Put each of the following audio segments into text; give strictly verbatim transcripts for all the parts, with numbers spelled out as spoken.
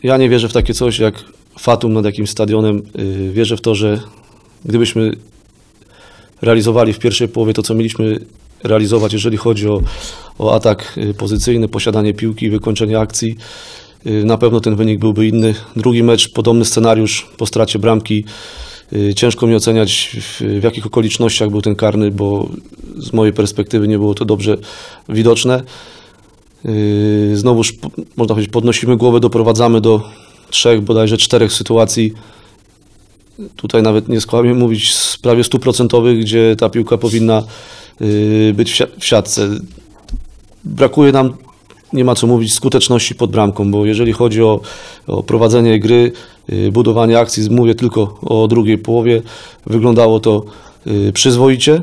Ja nie wierzę w takie coś jak fatum nad jakimś stadionem. Wierzę w to, że gdybyśmy realizowali w pierwszej połowie to, co mieliśmy realizować, jeżeli chodzi o, o atak pozycyjny, posiadanie piłki, wykończenie akcji, na pewno ten wynik byłby inny. Drugi mecz, podobny scenariusz po stracie bramki. Ciężko mi oceniać, w, w jakich okolicznościach był ten karny, bo z mojej perspektywy nie było to dobrze widoczne. Znowuż, można powiedzieć, podnosimy głowę, doprowadzamy do trzech, bodajże czterech sytuacji. Tutaj nawet nie skłamie mówić z prawie stuprocentowych, gdzie ta piłka powinna być w siatce. Brakuje nam, nie ma co mówić, skuteczności pod bramką, bo jeżeli chodzi o, o prowadzenie gry, budowanie akcji, mówię tylko o drugiej połowie, wyglądało to przyzwoicie,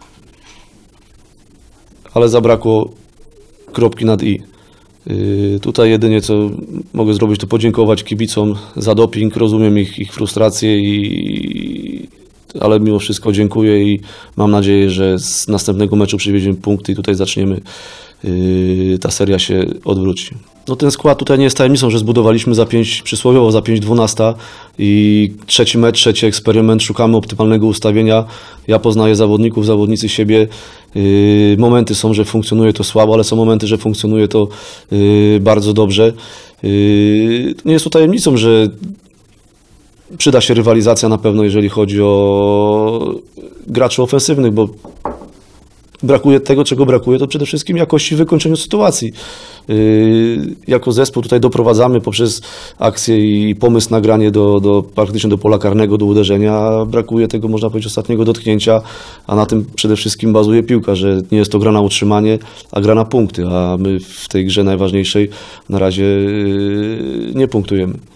ale zabrakło kropki nad i. Tutaj jedynie co mogę zrobić, to podziękować kibicom za doping, rozumiem ich, ich frustrację, i, ale mimo wszystko dziękuję i mam nadzieję, że z następnego meczu przywieziemy punkty i tutaj zaczniemy, yy, ta seria się odwróci. No ten skład tutaj nie jest tajemnicą, że zbudowaliśmy za pięć, przysłowiowo za pięć dwunasta i trzeci mecz, trzeci eksperyment, szukamy optymalnego ustawienia. Ja poznaję zawodników, zawodnicy siebie. Yy, momenty są, że funkcjonuje to słabo, ale są momenty, że funkcjonuje to yy, bardzo dobrze. Yy, nie jest to tajemnicą, że przyda się rywalizacja na pewno, jeżeli chodzi o graczy ofensywnych, bo brakuje tego, czego brakuje, to przede wszystkim jakości w wykończeniu sytuacji. Yy, jako zespół tutaj doprowadzamy poprzez akcję i pomysł na granie do, do, praktycznie do pola karnego, do uderzenia. Brakuje tego, można powiedzieć, ostatniego dotknięcia, a na tym przede wszystkim bazuje piłka, że nie jest to gra na utrzymanie, a gra na punkty, a my w tej grze najważniejszej na razie yy, nie punktujemy.